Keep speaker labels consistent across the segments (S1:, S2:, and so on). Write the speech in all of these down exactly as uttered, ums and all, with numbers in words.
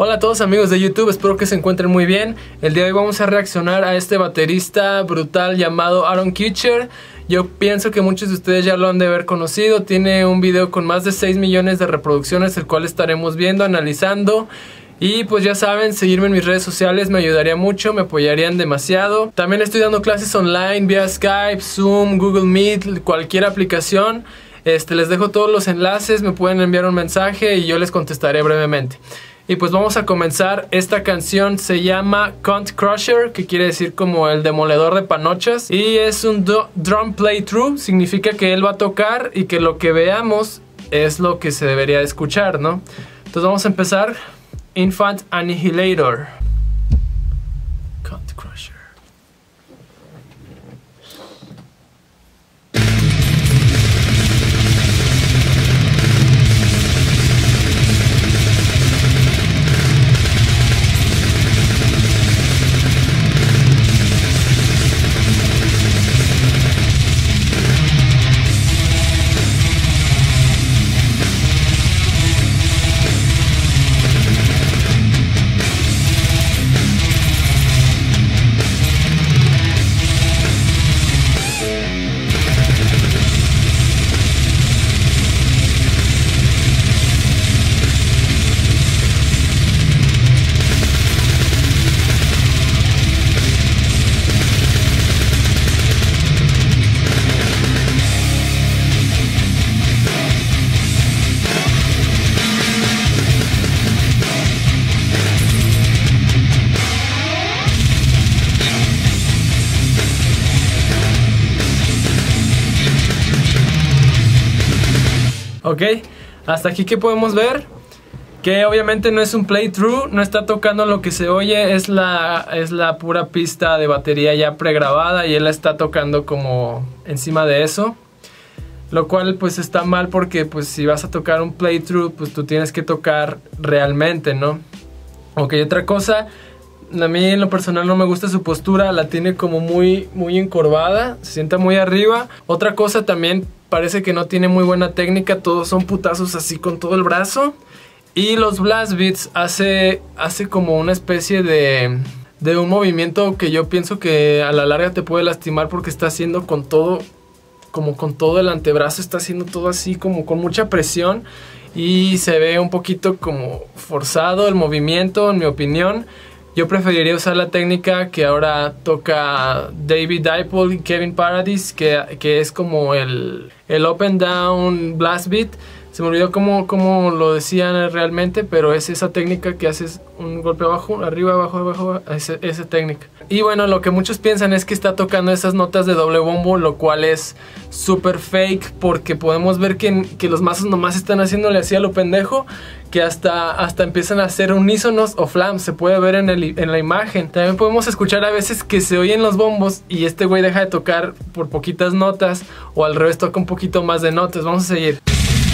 S1: Hola a todos amigos de YouTube, espero que se encuentren muy bien. El día de hoy vamos a reaccionar a este baterista brutal llamado Aaron Kutcher. Yo pienso que muchos de ustedes ya lo han de haber conocido. Tiene un video con más de seis millones de reproducciones, el cual estaremos viendo, analizando. Y pues ya saben, seguirme en mis redes sociales me ayudaría mucho, me apoyarían demasiado. También estoy dando clases online vía Skype, Zoom, Google Meet, cualquier aplicación. Este, les dejo todos los enlaces, me pueden enviar un mensaje y yo les contestaré brevemente. Y pues vamos a comenzar. Esta canción se llama Cunt Crusher, que quiere decir como el demoledor de panochas. Y es un drum playthrough, significa que él va a tocar y que lo que veamos es lo que se debería escuchar, ¿no? Entonces vamos a empezar. Infant Annihilator. Cunt Crusher. Ok, hasta aquí que podemos ver que obviamente no es un playthrough, no está tocando lo que se oye, es la, es la pura pista de batería ya pregrabada y él la está tocando como encima de eso. Lo cual pues está mal porque pues si vas a tocar un playthrough pues tú tienes que tocar realmente, ¿no? Ok, otra cosa, a mí en lo personal no me gusta su postura, la tiene como muy, muy encorvada, se sienta muy arriba. Otra cosa también, parece que no tiene muy buena técnica, todos son putazos así con todo el brazo. Y los blast beats hace, hace como una especie de, de un movimiento que yo pienso que a la larga te puede lastimar porque está haciendo con todo, como con todo el antebrazo, está haciendo todo así como con mucha presión. Y se ve un poquito como forzado el movimiento, en mi opinión. Yo preferiría usar la técnica que ahora toca David Dipole y Kevin Paradis, que, que es como el, el up and down blast beat. Se me olvidó cómo, cómo lo decían realmente, pero es esa técnica que haces un golpe abajo, arriba, abajo, abajo, esa, esa técnica. Y bueno, lo que muchos piensan es que está tocando esas notas de doble bombo, lo cual es súper fake, porque podemos ver que, que los mazos nomás están haciéndole así a lo pendejo, que hasta, hasta empiezan a hacer unísonos o flams, se puede ver en, el, en la imagen. También podemos escuchar a veces que se oyen los bombos y este güey deja de tocar por poquitas notas, o al revés toca un poquito más de notas. Vamos a seguir.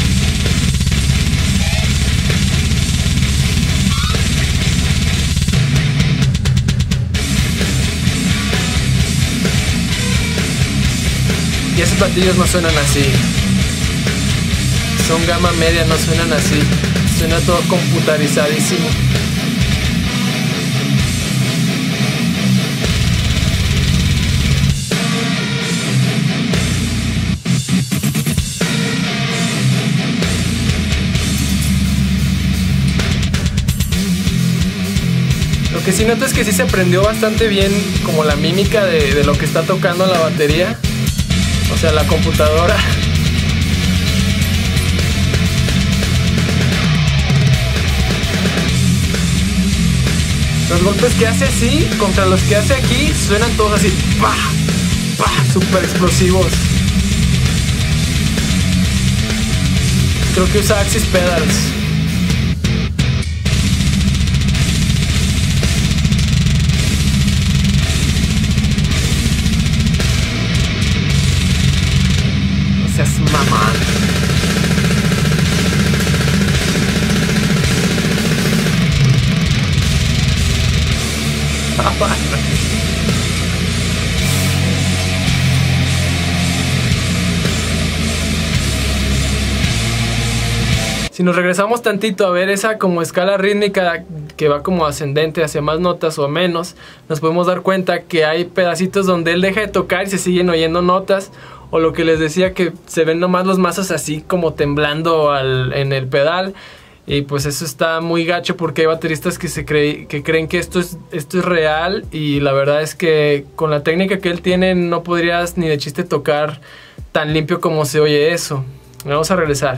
S1: Y esos platillos no suenan así. Son gama media, no suenan así. Suena todo computarizadísimo. Lo que sí noto es que sí se aprendió bastante bien como la mímica de, de lo que está tocando la batería. O sea, la computadora. Los golpes que hace así contra los que hace aquí suenan todos así. ¡Pah! ¡Pah! Súper explosivos. Creo que usa Axis Pedals. Es mamá. Si nos regresamos tantito a ver esa como escala rítmica que va como ascendente hacia más notas o menos, nos podemos dar cuenta que hay pedacitos donde él deja de tocar y se siguen oyendo notas, o lo que les decía, que se ven nomás los mazos así como temblando al, en el pedal. Y pues eso está muy gacho, porque hay bateristas que, se cree, que creen que esto es, esto es real, y la verdad es que con la técnica que él tiene no podrías ni de chiste tocar tan limpio como se oye eso. Vamos a regresar.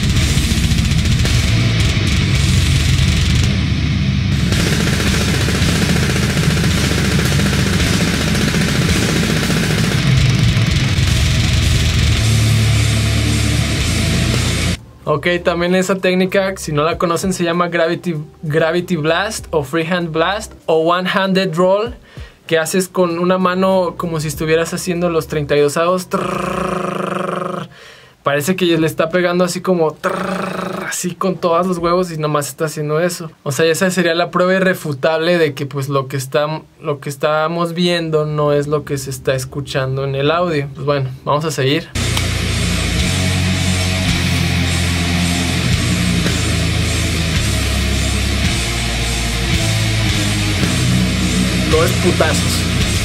S1: Ok, también esa técnica, si no la conocen, se llama Gravity, Gravity Blast o Freehand Blast o One Handed Roll, que haces con una mano como si estuvieras haciendo los treinta y dos avos. Parece que le está pegando así como así con todos los huevos, y nomás está haciendo eso. O sea, esa sería la prueba irrefutable de que pues lo que, está, lo que estamos viendo no es lo que se está escuchando en el audio. Pues bueno, vamos a seguir. Todo es putazos.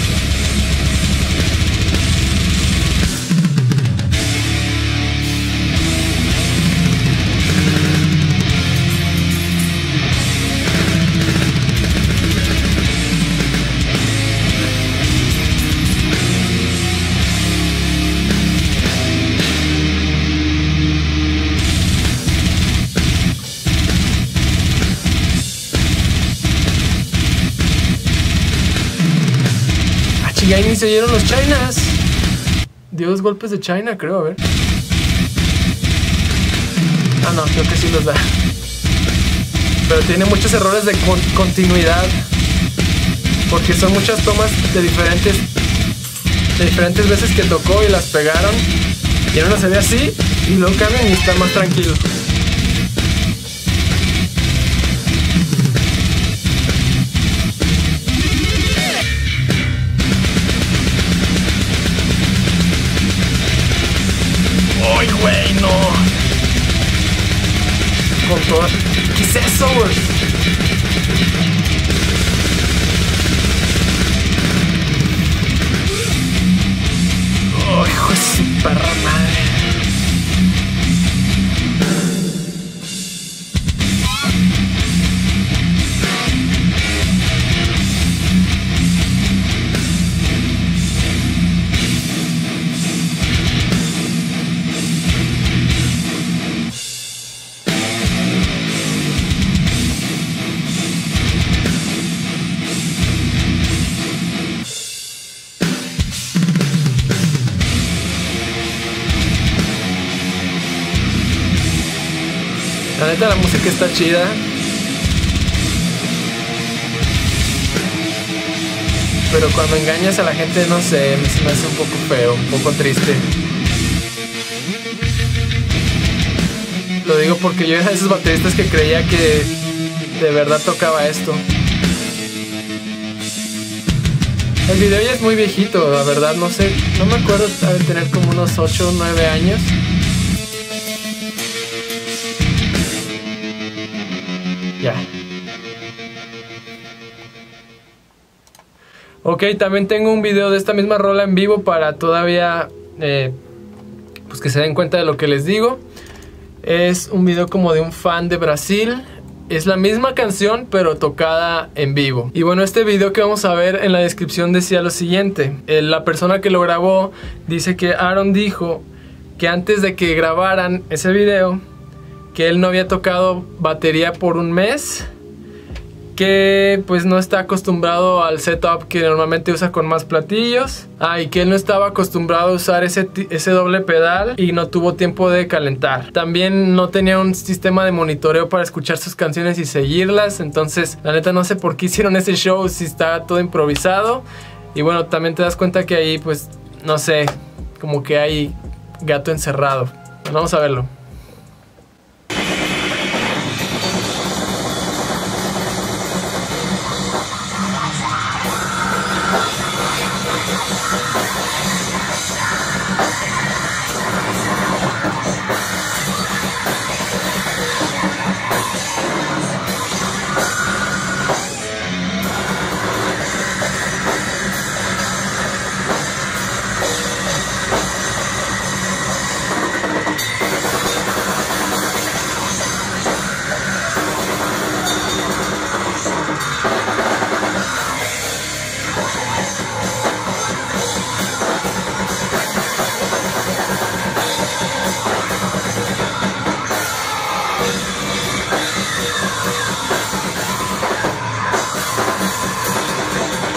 S1: Y ahí ni se oyeron los Chinas. Dio dos golpes de China, creo, a ver. Ah, no, creo que sí los da. Pero tiene muchos errores de con continuidad, porque son muchas tomas de diferentes de diferentes veces que tocó y las pegaron, y en una se ve así y luego cambian y está más tranquilo. ¡Ay, güey, no! Con toda... ¿Qué es eso, güey? ¡Oh, hijo de su perra madre! La neta, la música está chida, pero cuando engañas a la gente, no sé, me, se me hace un poco feo, un poco triste. Lo digo porque yo era de esos bateristas que creía que de verdad tocaba esto. El video ya es muy viejito, la verdad, no sé, no me acuerdo, debe tener como unos ocho o nueve años. Ya. Ok, también tengo un video de esta misma rola en vivo para todavía eh, pues que se den cuenta de lo que les digo. Es un video como de un fan de Brasil. Es la misma canción pero tocada en vivo. Y bueno, este video que vamos a ver en la descripción decía lo siguiente. eh, La persona que lo grabó dice que Aaron dijo que antes de que grabaran ese video, que él no había tocado batería por un mes, que pues no está acostumbrado al setup que normalmente usa con más platillos, ah, y que él no estaba acostumbrado a usar ese, ese doble pedal y no tuvo tiempo de calentar. También no tenía un sistema de monitoreo para escuchar sus canciones y seguirlas. Entonces la neta no sé por qué hicieron ese show si está todo improvisado. Y bueno, también te das cuenta que ahí pues no sé, como que hay gato encerrado. Vamos a verlo.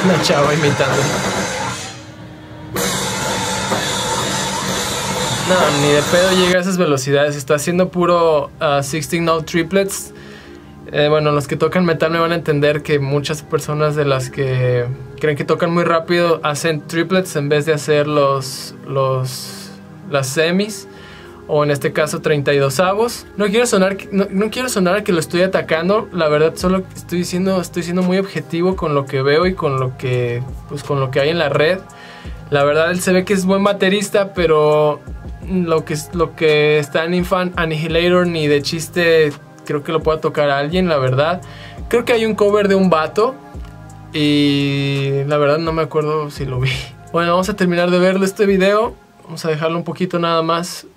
S1: Una chava imitando. No, ni de pedo llega a esas velocidades. Está haciendo puro uh, sixteen note triplets. Eh, bueno, los que tocan metal me van a entender que muchas personas de las que creen que tocan muy rápido hacen triplets en vez de hacer los, los las semis, o en este caso treinta y dos avos. No quiero sonar no, no quiero sonar a que lo estoy atacando. La verdad, solo estoy diciendo estoy siendo muy objetivo con lo que veo y con lo que pues con lo que hay en la red. La verdad, él se ve que es buen baterista, pero lo que, lo que está en Infant Annihilator ni de chiste creo que lo pueda tocar a alguien, la verdad. Creo que hay un cover de un vato y la verdad no me acuerdo si lo vi. Bueno, vamos a terminar de verlo este video. Vamos a dejarlo un poquito nada más.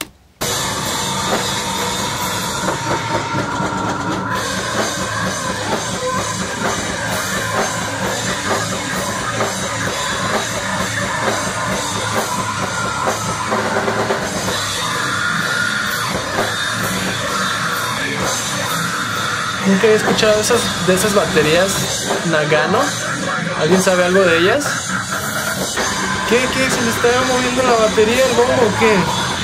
S1: Nunca he escuchado de esas, de esas baterías Nagano. ¿Alguien sabe algo de ellas? ¿Qué? ¿Qué? ¿Se le está moviendo la batería el bombo o qué?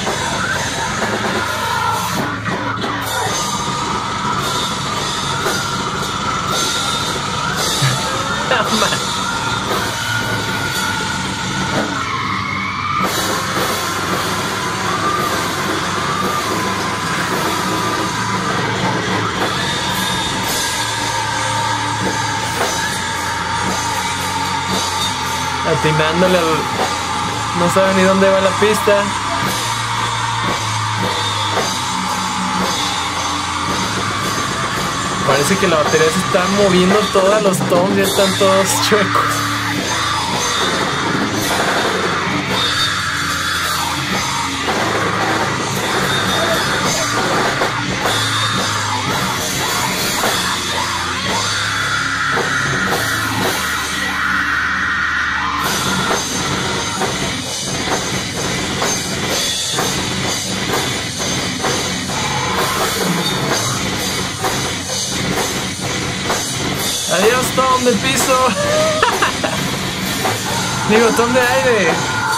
S1: Atinándole al... No sabe ni dónde va la pista. Parece que la batería se está moviendo todas, los toms ya están todos chuecos. Adiós, tom de piso. Digo, tom de aire.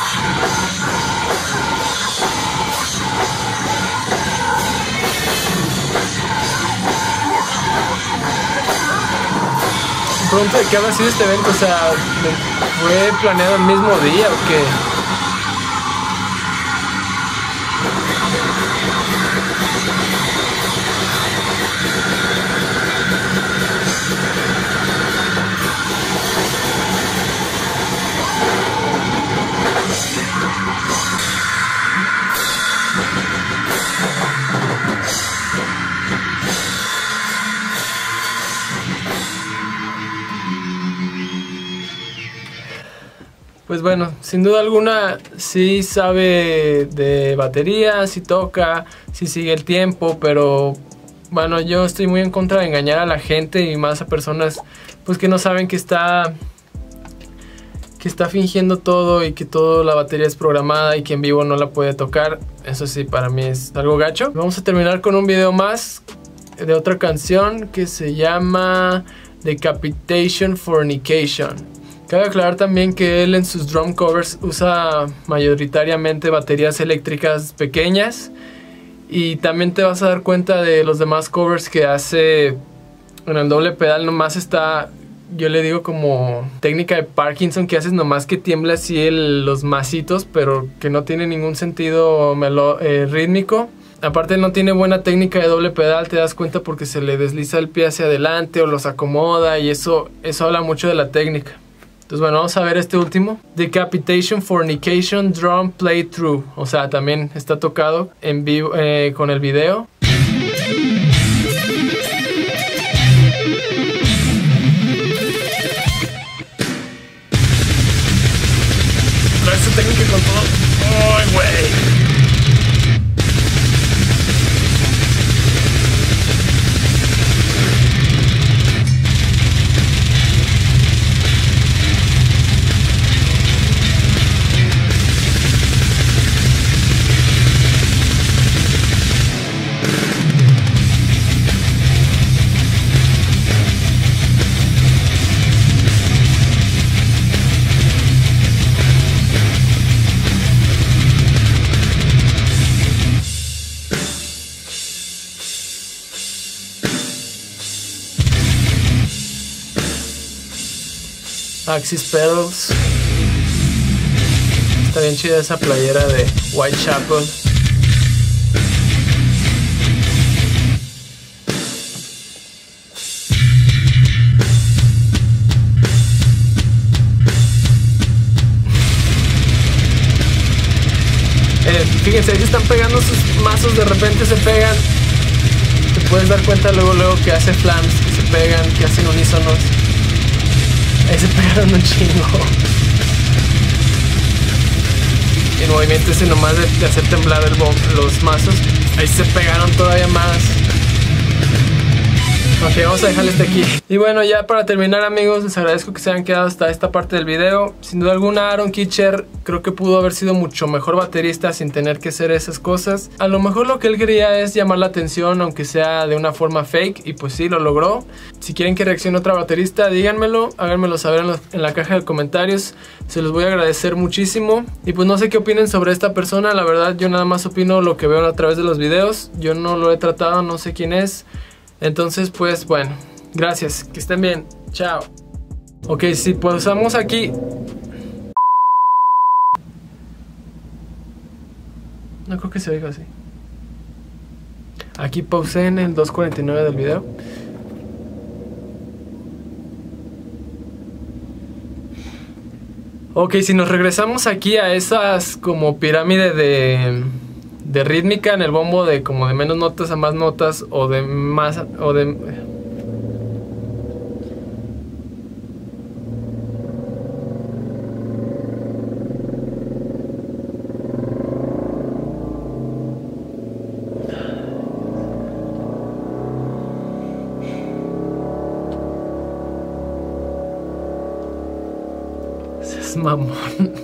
S1: Pronto, ¿de qué habrá sido este evento? O sea, ¿fue planeado el mismo día o qué? Pues bueno, sin duda alguna sí sabe de batería, sí toca, sí sigue el tiempo, pero bueno, yo estoy muy en contra de engañar a la gente y más a personas pues que no saben que está que está fingiendo todo y que toda la batería es programada y que en vivo no la puede tocar. Eso sí, para mí es algo gacho. Vamos a terminar con un video más de otra canción que se llama Decapitation Fornication. Cabe aclarar también que él en sus drum covers usa mayoritariamente baterías eléctricas pequeñas, y también te vas a dar cuenta de los demás covers que hace en el doble pedal. Nomás está, yo le digo como técnica de Parkinson, que haces nomás que tiembla así el, los masitos, pero que no tiene ningún sentido melo, eh, rítmico. Aparte no tiene buena técnica de doble pedal, te das cuenta porque se le desliza el pie hacia adelante o los acomoda, y eso, eso habla mucho de la técnica. Entonces bueno, vamos a ver este último. Decapitation Fornication Drum Playthrough. O sea, también está tocado en vivo eh, con el video. Trae su técnica con todo. ¡Ay, güey! Axis Pedals. Está bien chida esa playera de Whitechapel. Eh, fíjense, ahí se están pegando sus mazos, de repente se pegan. Te puedes dar cuenta luego luego que hace flams, que se pegan, que hacen unísonos. Ahí se pegaron un chingo. Y el movimiento ese nomás de, de hacer temblar el bomb, los mazos, ahí se pegaron todavía más. Ok, vamos a dejarle este aquí. Y bueno, ya para terminar, amigos, les agradezco que se hayan quedado hasta esta parte del video. Sin duda alguna, Aaron Kitcher creo que pudo haber sido mucho mejor baterista sin tener que hacer esas cosas. A lo mejor lo que él quería es llamar la atención, aunque sea de una forma fake, y pues sí, lo logró. Si quieren que reaccione otra baterista, díganmelo, háganmelo saber en, los, en la caja de comentarios. Se los voy a agradecer muchísimo. Y pues no sé qué opinen sobre esta persona. La verdad, yo nada más opino lo que veo a través de los videos. Yo no lo he tratado, no sé quién es. Entonces, pues, bueno, gracias, que estén bien, chao. Ok, si pausamos aquí. No creo que se oiga así. Aquí pausé en el dos cuarenta y nueve del video. Ok, si nos regresamos aquí a esas como pirámide de... de rítmica en el bombo, de como de menos notas a más notas, o de más o de es mamón.